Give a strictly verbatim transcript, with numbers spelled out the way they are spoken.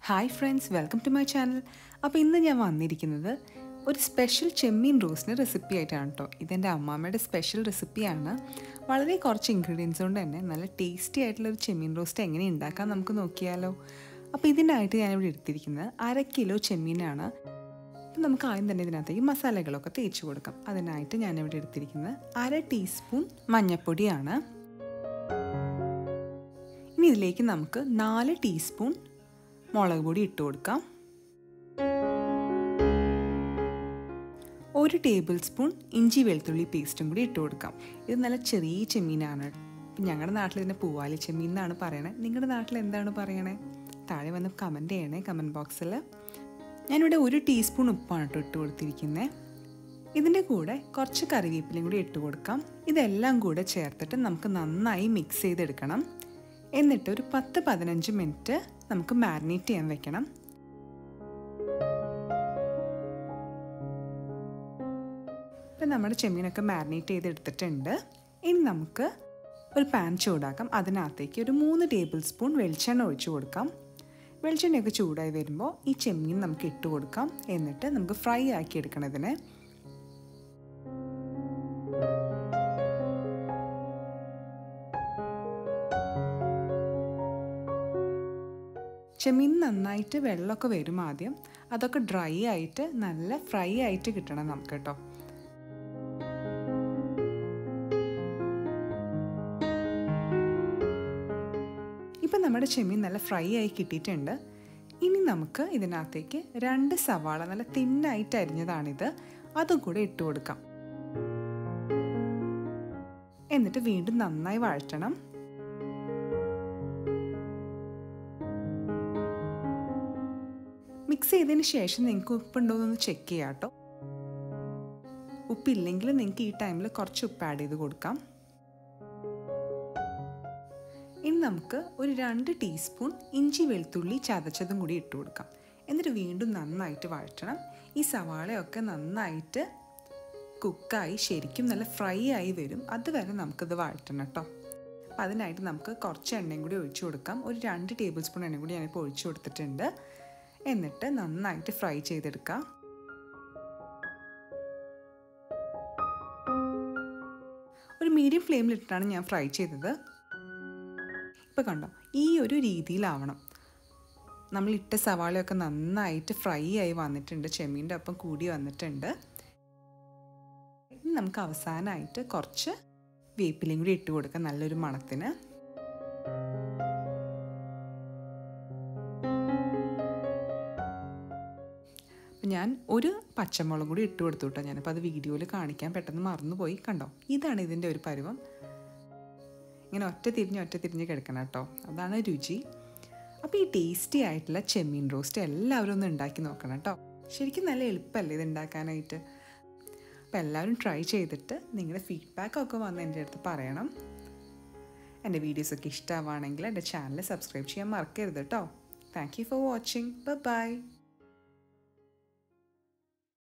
Hi friends, welcome to my channel. അപ്പോൾ ഇന്ന് ഞാൻ വന്നിരിക്കുന്നത് ഒരു സ്പെഷ്യൽ ചെമ്മീൻ റോസ്റ്റിൻ്റെ റെസിപ്പി ആയിട്ടാണ് കേട്ടോ. ഇതെൻ്റെ അമ്മാമ്മയുടെ സ്പെഷ്യൽ റെസിപ്പിയാണ്. വളരെ കുറച്ച് ഇൻഗ്രീഡിയൻസ് കൊണ്ട് തന്നെ നല്ല ടേസ്റ്റി ആയിട്ടുള്ളൊരു ചെമ്മീൻ റോസ്റ്റ് എങ്ങനെ ഉണ്ടാക്കാൻ നമുക്ക് നോക്കിയാലോ. അപ്പോൾ ഇതിനായിട്ട് ഞാനിവിടെ എടുത്തിരിക്കുന്നത് അര കിലോ ചെമ്മീനാണ്. അപ്പം നമുക്ക് ആദ്യം തന്നെ ഇതിനകത്തേക്ക് മസാലകളൊക്കെ തേച്ച് കൊടുക്കാം. അതിനായിട്ട് ഞാനിവിടെ എടുത്തിരിക്കുന്നത് അര ടീസ്പൂൺ മഞ്ഞൾപ്പൊടിയാണ്. ഇനി ഇതിലേക്ക് നമുക്ക് നാല് ടീസ്പൂൺ മുളക് പൊടി ഇട്ട് കൊടുക്കാം. ഒരു ടേബിൾ സ്പൂൺ ഇഞ്ചി വെളുത്തുള്ളി പേസ്റ്റും കൂടി ഇട്ട് കൊടുക്കാം. ഇത് നല്ല ചെറിയ ചെമ്മീനാണ്. ഞങ്ങളുടെ നാട്ടിൽ ഇതിനെ പൂവാലി ചെമ്മീൻ എന്നാണ് പറയണേ. നിങ്ങളുടെ നാട്ടിൽ എന്താണ് പറയണേ? താഴെ വന്ന് കമൻറ്റ് ചെയ്യണേ കമൻറ്റ് ബോക്സിൽ. ഞാനിവിടെ ഒരു ടീസ്പൂൺ ഉപ്പാണ് കേട്ടോ ഇട്ട് കൊടുത്തിരിക്കുന്നത്. ഇതിൻ്റെ കൂടെ കുറച്ച് കറിവേപ്പിലയും കൂടി ഇട്ട് കൊടുക്കാം. ഇതെല്ലാം കൂടെ ചേർത്തിട്ട് നമുക്ക് നന്നായി മിക്സ് ചെയ്തെടുക്കണം. എന്നിട്ട് ഒരു പത്ത് പതിനഞ്ച് മിനിറ്റ് നമുക്ക് മാരിനേറ്റ് ചെയ്യാൻ വെക്കണം. ഇപ്പം നമ്മുടെ ചെമ്മീനൊക്കെ മാരിനേറ്റ് ചെയ്തെടുത്തിട്ടുണ്ട്. ഇനി നമുക്ക് ഒരു പാൻ ചൂടാക്കാം. അതിനകത്തേക്ക് ഒരു മൂന്ന് ടേബിൾ സ്പൂൺ വെളിച്ചെണ്ണ ഒഴിച്ചു കൊടുക്കാം. വെളിച്ചെണ്ണയൊക്കെ ചൂടായി വരുമ്പോൾ ഈ ചെമ്മീൻ നമുക്ക് ഇട്ട് കൊടുക്കാം. എന്നിട്ട് നമുക്ക് ഫ്രൈ ആക്കി എടുക്കണം ഇതിനെ. ചെമ്മീൻ നന്നായിട്ട് വെള്ളമൊക്കെ വരും ആദ്യം. അതൊക്കെ ഡ്രൈ ആയിട്ട് നല്ല ഫ്രൈ ആയിട്ട് കിട്ടണം നമുക്ക് കേട്ടോ. ഇപ്പം നമ്മുടെ ചെമ്മീൻ നല്ല ഫ്രൈ ആയി കിട്ടിയിട്ടുണ്ട്. ഇനി നമുക്ക് ഇതിനകത്തേക്ക് രണ്ട് സവാള നല്ല തിന്നായിട്ട് അരിഞ്ഞതാണിത്, അതും കൂടെ ഇട്ട് കൊടുക്കാം. എന്നിട്ട് വീണ്ടും നന്നായി വഴറ്റണം. മിക്സ് ചെയ്തതിന് ശേഷം നിങ്ങൾക്ക് ഉപ്പുണ്ടോ എന്നൊന്ന് ചെക്ക് ചെയ്യാം കേട്ടോ. ഉപ്പില്ലെങ്കിൽ നിങ്ങൾക്ക് ഈ ടൈമിൽ കുറച്ച് ഉപ്പ് ആഡ് ചെയ്ത് കൊടുക്കാം. ഇനി നമുക്ക് ഒരു രണ്ട് ടീസ്പൂൺ ഇഞ്ചി വെളുത്തുള്ളി ചതച്ചതും കൂടി ഇട്ട് കൊടുക്കാം. എന്നിട്ട് വീണ്ടും നന്നായിട്ട് വഴറ്റണം. ഈ സവാളയൊക്കെ നന്നായിട്ട് കുക്കായി ശരിക്കും നല്ല ഫ്രൈ ആയി വരും. അതുവരെ നമുക്കിത് വഴറ്റണം കേട്ടോ. അപ്പം അതിനായിട്ട് നമുക്ക് കുറച്ച് എണ്ണയും കൂടി ഒഴിച്ചു കൊടുക്കാം. ഒരു രണ്ട് ടേബിൾ സ്പൂൺ എണ്ണയും കൂടി ഞാനിപ്പോൾ ഒഴിച്ചു കൊടുത്തിട്ടുണ്ട്. എന്നിട്ട് നന്നായിട്ട് ഫ്രൈ ചെയ്തെടുക്കാം. ഒരു മീഡിയം ഫ്ലെയിമിലിട്ടാണ് ഞാൻ ഫ്രൈ ചെയ്തത്. ഇപ്പോൾ കണ്ടോ, ഈ ഒരു രീതിയിലാവണം. നമ്മളിട്ട സവാളയൊക്കെ നന്നായിട്ട് ഫ്രൈ ആയി വന്നിട്ടുണ്ട്. ചെമ്മീൻ്റെ ഒപ്പം കൂടി വന്നിട്ടുണ്ട്. ഇനി നമുക്ക് അവസാനമായിട്ട് കുറച്ച് വേപ്പിലയും കൂടി ഇട്ട് കൊടുക്കാം നല്ലൊരു മണത്തിന്. ഞാൻ ഒരു പച്ചമുളക് കൂടി ഇട്ട് കൊടുത്തു കേട്ടോ. ഞാനിപ്പോൾ അത് വീഡിയോയിൽ കാണിക്കാൻ പെട്ടെന്ന് മറന്നുപോയി. കണ്ടോ, ഇതാണ് ഇതിൻ്റെ ഒരു പരുവം. ഇങ്ങനെ ഒറ്റ തിരിഞ്ഞ് ഒറ്റ തിരിഞ്ഞ് കിടക്കണം കേട്ടോ, അതാണ് രുചി. അപ്പോൾ ഈ ടേസ്റ്റി ആയിട്ടുള്ള ചെമ്മീൻ റോസ്റ്റ് എല്ലാവരും ഒന്ന് ഉണ്ടാക്കി നോക്കണം കേട്ടോ. ശരിക്കും നല്ല എളുപ്പമല്ലേ ഇത് ഉണ്ടാക്കാനായിട്ട്. അപ്പോൾ എല്ലാവരും ട്രൈ ചെയ്തിട്ട് നിങ്ങളുടെ ഫീഡ്ബാക്കൊക്കെ വന്ന് എൻ്റെ അടുത്ത് പറയണം. എൻ്റെ വീഡിയോസൊക്കെ ഇഷ്ടമാവുകയാണെങ്കിൽ എൻ്റെ ചാനൽ സബ്സ്ക്രൈബ് ചെയ്യാൻ മറക്കരുത് കേട്ടോ. Thank you for watching. Bye by.